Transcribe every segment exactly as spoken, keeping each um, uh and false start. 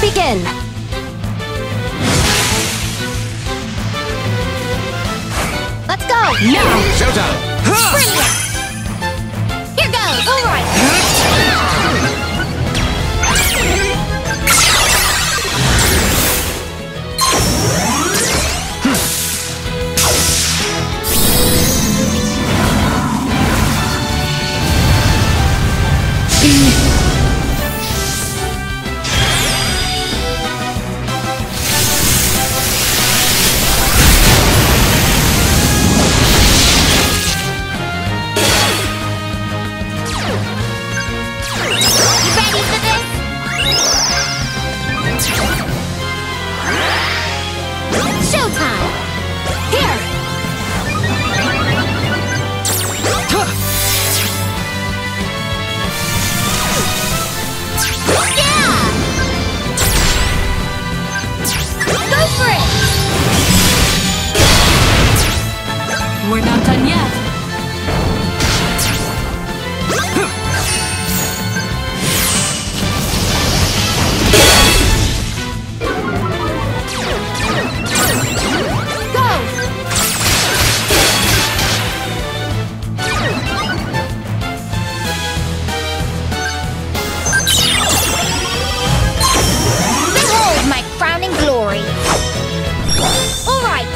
begin! Let's go! Now! Showtime! Brilliant! Here goes! All right! We're not done yet. Behold my crowning glory! All right!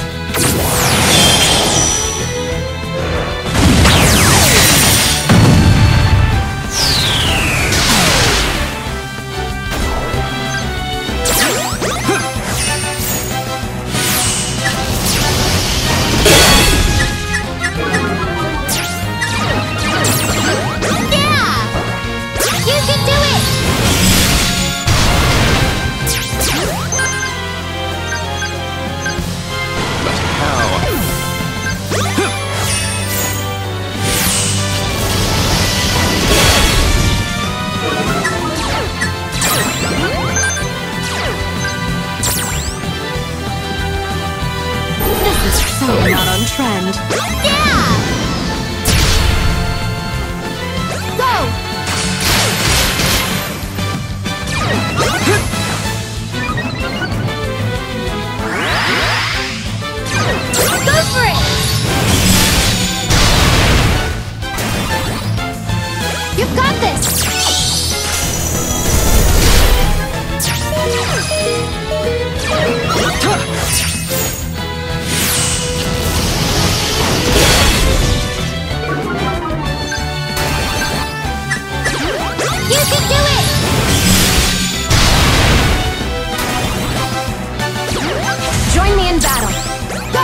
So not on trend. Yeah! Go! Go for it! You've got this! You can do it! Join me in battle. Go!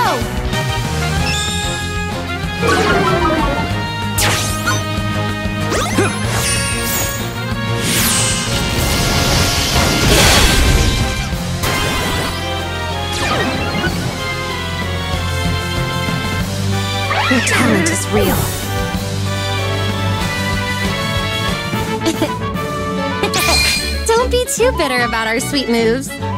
Your talent is real. Don't be too bitter about our sweet moves.